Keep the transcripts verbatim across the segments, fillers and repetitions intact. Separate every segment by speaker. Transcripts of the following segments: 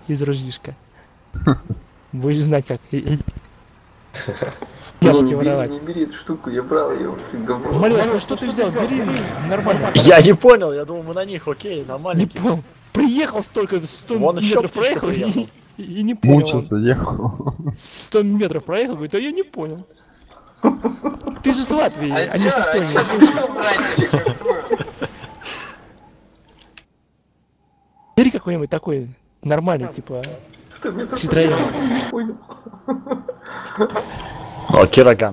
Speaker 1: из ружьишка. Будешь знать, как.
Speaker 2: Не, не бери, не бери эту штуку, я брал ее.
Speaker 1: Малёш, ну что ты взял? Бери, нормально.
Speaker 3: Я не понял, я думал, мы на них, окей, на
Speaker 1: Не
Speaker 3: маленьких.
Speaker 1: понял. Приехал столько, сто
Speaker 3: Вон еще
Speaker 1: метров
Speaker 3: птичка
Speaker 1: проехал и,
Speaker 3: приехал.
Speaker 1: и не понял.
Speaker 4: Мучился, ехал.
Speaker 1: сто метров проехал, говорит, а я не понял. Ты же с Латвии,
Speaker 5: А
Speaker 1: а не
Speaker 5: чё,
Speaker 1: со
Speaker 5: а чё,
Speaker 1: Эстонии.
Speaker 5: ты решил брать или какую?
Speaker 1: Бери какой-нибудь такой нормальный, типа.
Speaker 2: Что мне тоже
Speaker 1: Citroёn.
Speaker 2: не понял.
Speaker 3: О, Кироган.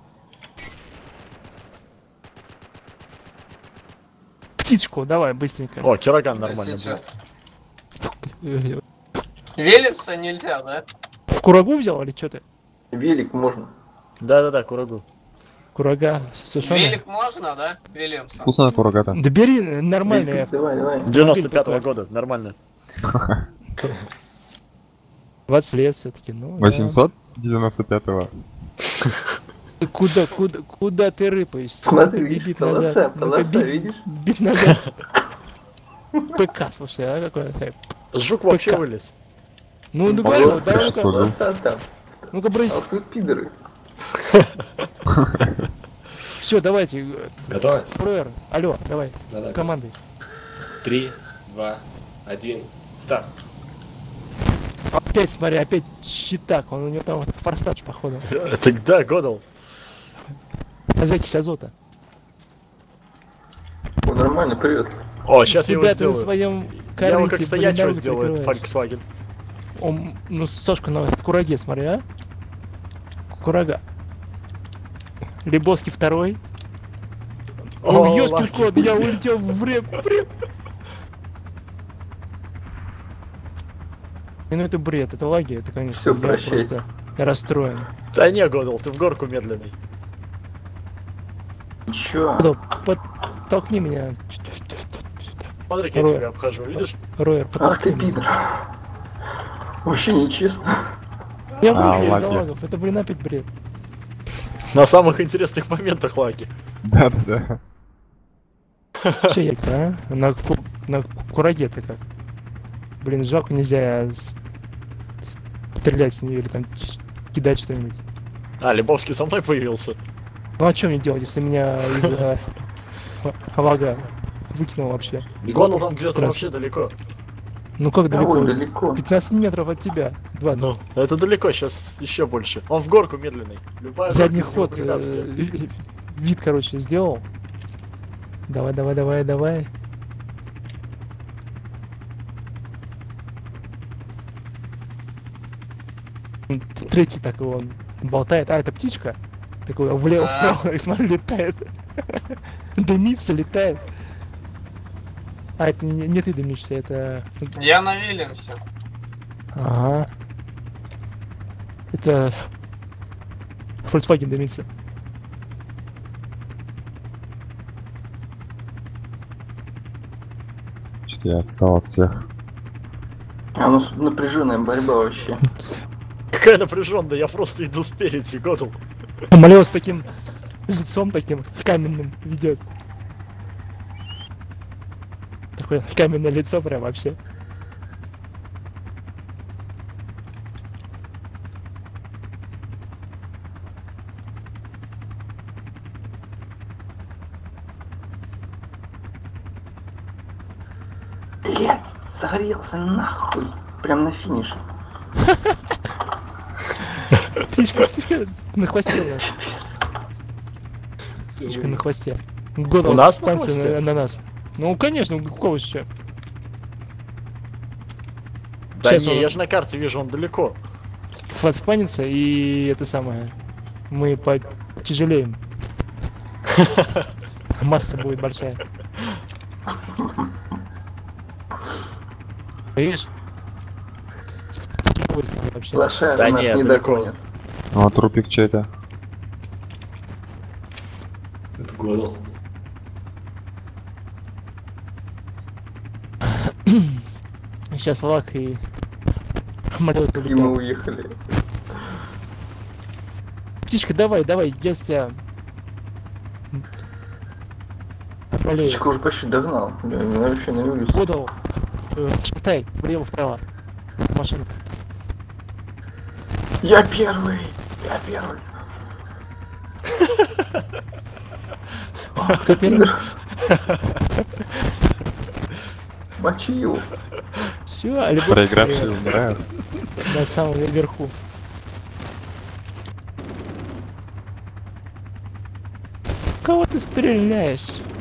Speaker 1: Птичку, давай, быстренько.
Speaker 3: О, Кироган нормально
Speaker 5: Сейчас.
Speaker 3: был.
Speaker 5: Велиться нельзя, да?
Speaker 1: Курагу взял или что ты?
Speaker 2: Велик можно.
Speaker 3: Да-да-да, Курагу.
Speaker 1: Курага, сушеный.
Speaker 5: Велик можно, да? Велимся.
Speaker 4: Вкусная курагата.
Speaker 1: Да бери нормальный.
Speaker 2: Велик, давай, давай.
Speaker 3: девяносто пятого года, нормально.
Speaker 1: двадцать лет все-таки, ну.
Speaker 4: восемьсот девяносто пятого.
Speaker 1: Да. Куда, куда, куда ты рыпаешься?
Speaker 2: Смотри,
Speaker 1: Ну-ка,
Speaker 2: видишь,
Speaker 1: бит
Speaker 2: полоса,
Speaker 1: назад. Ну-ка,
Speaker 2: полоса,
Speaker 1: бит-
Speaker 2: видишь?
Speaker 1: Бит назад. ПК, слушай, а какой?
Speaker 3: Жук вообще
Speaker 1: Пока.
Speaker 3: вылез.
Speaker 1: Ну, ну,
Speaker 2: А
Speaker 1: говорю,
Speaker 2: вот
Speaker 1: давай,
Speaker 4: шестьсот.
Speaker 1: ну-ка,
Speaker 2: полоса там.
Speaker 1: ну-ка, брысь.
Speaker 2: А вот тут пидоры.
Speaker 1: Все, давайте,
Speaker 6: Готовы?
Speaker 1: Фруэр, алло, давай,
Speaker 6: Да-да.
Speaker 1: командой.
Speaker 6: Три, два, один, старт.
Speaker 1: Опять, смотри, опять щитак, он у него там форсаж, походу.
Speaker 3: Тогда Годал.
Speaker 1: Закись азота.
Speaker 2: О, нормально, привет.
Speaker 3: О, сейчас я его
Speaker 1: Куда ты на
Speaker 3: сделаю.
Speaker 1: своем
Speaker 3: Я его
Speaker 1: корыте,
Speaker 3: как стоячего
Speaker 1: блин,
Speaker 3: сделаю, этот
Speaker 1: прикрываешь?
Speaker 3: Volkswagen.
Speaker 1: Он, ну, Сашка, на Кураге, смотри, а? Курага. Лебовский второй.
Speaker 3: О,
Speaker 1: О, ёшкин
Speaker 3: Лаки.
Speaker 1: кот, я улетел в реп, в реп. И, ну это бред, это лаги, это, конечно,
Speaker 2: Всё,
Speaker 1: я
Speaker 2: прощайте.
Speaker 1: просто расстроен.
Speaker 3: Да не, Годал, ты в горку медленный.
Speaker 2: Чё?
Speaker 1: Стоп, подтолкни меня.
Speaker 3: Смотри, как я
Speaker 1: Рой.
Speaker 3: тебя обхожу, видишь?
Speaker 1: Роер,
Speaker 2: Ах ты,
Speaker 1: подтолкни меня.
Speaker 2: пидор. Вообще нечестно.
Speaker 1: Я
Speaker 4: А,
Speaker 1: выиграю из-за
Speaker 4: лаги.
Speaker 1: лагов, это, блин, опять бред.
Speaker 3: На самых интересных моментах Лаки.
Speaker 4: Да-да-да.
Speaker 1: Че я, а? На, ку- на Кураге ты как? Блин, жалко нельзя с- с- стрелять с нее или там ч- кидать что-нибудь.
Speaker 3: А, Лебовский со мной появился.
Speaker 1: Ну а что мне делать, если меня из-за лага выкинул вообще?
Speaker 3: Годал там где-то
Speaker 1: Страшно.
Speaker 3: вообще далеко.
Speaker 1: Ну как далеко?
Speaker 2: Ой, далеко.
Speaker 1: пятнадцать метров от тебя. двадцать.
Speaker 3: Ну, это далеко, сейчас еще больше. Он в горку медленный. Любая
Speaker 1: Задний
Speaker 3: горка его
Speaker 1: ход, э,
Speaker 3: препятствие.
Speaker 1: ви- вид, короче, сделал. Давай, давай, давай, давай. М, Третий так его болтает. А, это птичка? Такой влево,
Speaker 5: Да.
Speaker 1: вправо, и смотри, летает. Дымится, летает. А, это не, не ты дымишься, это...
Speaker 5: Я на Вильямсе.
Speaker 1: Ага. Это... Volkswagen дымится.
Speaker 4: Что-то я отстал от всех.
Speaker 2: А у нас тут напряженная борьба вообще.
Speaker 3: Какая напряженная, я просто иду спереди, Годал.
Speaker 1: Малёв с таким лицом таким каменным ведет. Такое каменное лицо прям вообще.
Speaker 2: Блять, загорелся нахуй. Прям на финише.
Speaker 1: Птичка, птичка на хвосте у нас. Птичка на хвосте. Года
Speaker 3: У нас на
Speaker 1: станция
Speaker 3: хвосте?
Speaker 1: на, на нас. Ну конечно, у кого еще?
Speaker 3: Да
Speaker 1: Сейчас
Speaker 3: не,
Speaker 1: он
Speaker 3: я же на карте вижу, он далеко.
Speaker 1: фаспанится и это самое. Мы потяжелеем. Масса будет большая. Видишь? Вообще.
Speaker 2: Лошадь
Speaker 3: Да
Speaker 2: у нас
Speaker 3: нет,
Speaker 2: не
Speaker 3: далеко.
Speaker 2: догонит.
Speaker 4: А трупик чей-то.
Speaker 6: Это Годал.
Speaker 1: Сейчас лак и самолет
Speaker 2: И мы
Speaker 1: улетал.
Speaker 2: уехали.
Speaker 1: Птичка, давай, давай, я с тебя. Направляю.
Speaker 2: Птичка уже почти догнал. Я вообще на улице.
Speaker 1: Подал. Э, Шатай, влево-вправо. машина.
Speaker 2: Я первый! Я первый!
Speaker 1: Кто первый?
Speaker 2: Мочи его!
Speaker 1: Все, Альберт
Speaker 4: Проигравшие умирают.
Speaker 1: на самом верху. Кого ты стреляешь?